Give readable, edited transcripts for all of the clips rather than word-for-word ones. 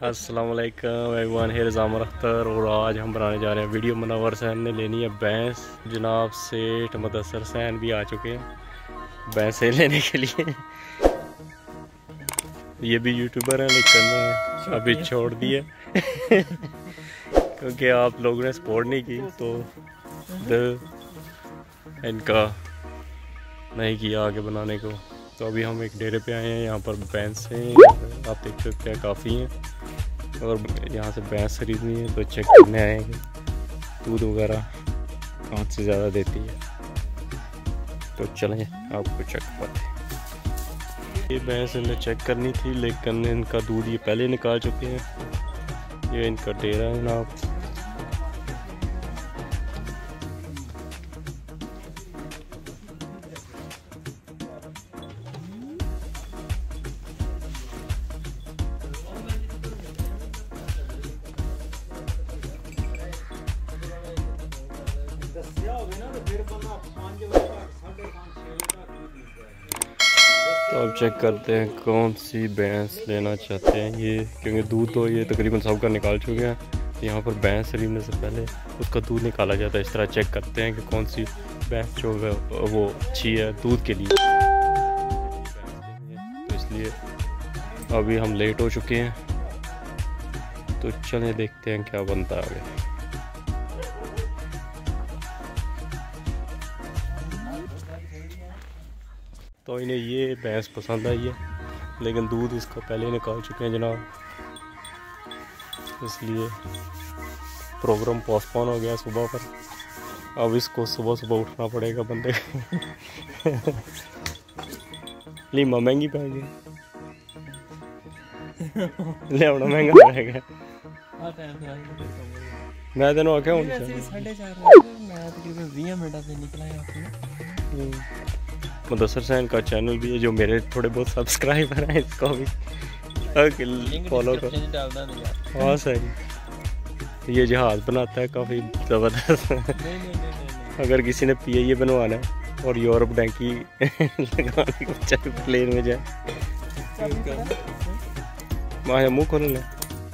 अस्सलाम वालेकुम everyone, here is Aamir Akhtar और आज हम बनाने जा रहे हैं वीडियो। मुनव्वर सैन ने लेनी है भैंस। जनाब सेठ मुदस्सर सैन भी आ चुके हैं भैंसें लेने के लिए। ये भी यूट्यूबर हैं लेकिन अभी छोड़ दिए क्योंकि आप लोगों ने सपोर्ट नहीं की तो दिल इनका नहीं किया आगे बनाने को। तो अभी हम एक डेरे पे आए हैं। यहाँ पर भैंसें आप देख सकते हैं काफ़ी हैं और यहाँ से भैंस खरीदनी है तो चेक करने आएंगे दूध वगैरह कहाँ से ज़्यादा देती है। तो चलें आपको चेक करते हैं। ये भैंस इन्हें चेक करनी थी लेकिन इनका दूध ये पहले निकाल चुके हैं। ये इनका डेरा है ना। तो अब चेक करते हैं कौन सी भैंस लेना चाहते हैं ये, क्योंकि दूध तो ये तकरीबन सब का निकाल चुके हैं। तो यहाँ पर भैंस खरीदने से पहले उसका दूध निकाला जाता है। इस तरह चेक करते हैं कि कौन सी भैंस जो है वो अच्छी है दूध के लिए। तो इसलिए अभी हम लेट हो चुके हैं तो चलें देखते हैं क्या बनता है आगे। तो इन्हें ये भैंस पसंद आई है लेकिन दूध इसका पहले निकाल चुके हैं जनाब, इसलिए प्रोग्राम पोस्टपोन हो गया सुबह पर। अब इसको सुबह सुबह उठना पड़ेगा बंदे को। लीमा महंगी पड़ गई, ले आना महंगा पड़ेगा। मैं तेन आख्या हूँ मुदस्सर सैन का चैनल भी है जो मेरे थोड़े बहुत सब्सक्राइबर हैं, इसको भी फॉलो करो। हाँ सही, ये जहाज़ बनाता है काफ़ी ज़बरदस्त। अगर किसी ने PIA बनवाना है और यूरोप टैंकी लगाने को चाहे प्लेन में जाए। माया मुँह खोल लें।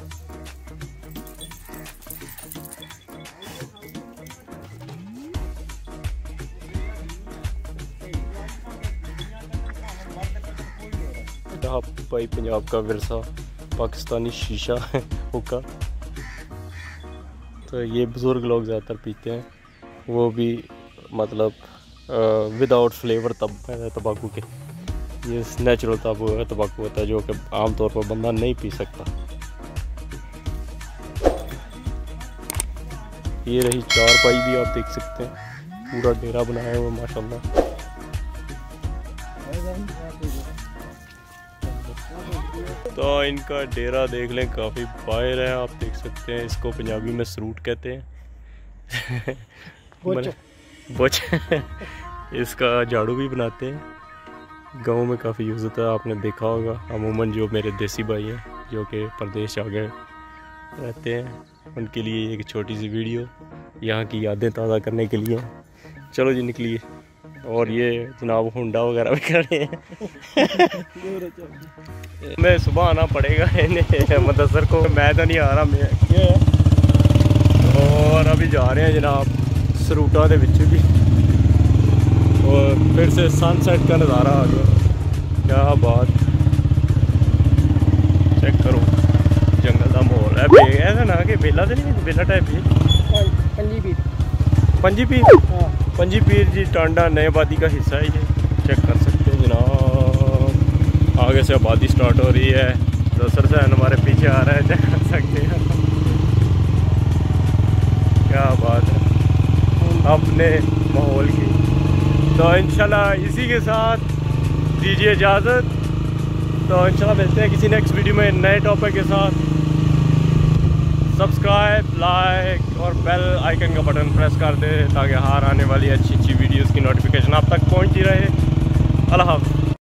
भाई पंजाब का विरसा पाकिस्तानी शीशा हुक्का, तो ये बुज़ुर्ग लोग ज़्यादातर पीते हैं, वो भी मतलब विदाउट फ्लेवर तंबाकू के। ये नेचुरल तंबाकू होता है जो कि आम तौर पर बंदा नहीं पी सकता। ये रही चारपाई भी आप देख सकते हैं, पूरा डेरा बनाया हुआ माशाल्लाह। तो इनका डेरा देख लें, काफ़ी बाहर है आप देख सकते हैं। इसको पंजाबी में सरूट कहते हैं। बोच। इसका झाड़ू भी बनाते हैं, गाँव में काफ़ी यूज़ होता है, आपने देखा होगा। अमूमन जो मेरे देसी भाई हैं जो कि प्रदेश आगे रहते हैं उनके लिए एक छोटी सी वीडियो यहाँ की यादें ताज़ा करने के लिए। चलो जी निकलिए। और ये जनाब होंडा वगैरह भी कर रहे हैं। मैं सुबह आना पड़ेगा इन्हें मुदस्सर को, मैं तो नहीं आ रहा मैं ये। और अभी जा रहे हैं जनाब सरूटा के विच भी, और फिर से सनसेट का नज़ारा आ गया। क्या बात, चेक करो जंगल का माहौल है। ऐसा ना कि बेला तो नहीं, बेला टाइप ही पंजी पीर जी टांडा नए आबादी का हिस्सा है ये, चेक कर सकते हैं जनाब। आगे से आबादी स्टार्ट हो रही है, मुदस्सर सैन हमारे पीछे आ रहा है, चेक कर सकते हैं। क्या बात है अपने माहौल की। तो इंशाल्लाह इसी के साथ दीजिए इजाज़त। तो इंशाल्लाह मिलते हैं किसी नेक्स्ट वीडियो में नए टॉपिक के साथ। सब्सक्राइब, लाइक और बेल आइकन का बटन प्रेस कर दे ताकि हर आने वाली अच्छी वीडियोस की नोटिफिकेशन आप तक पहुंचती रहे। अल्लाह हाफ़िज़।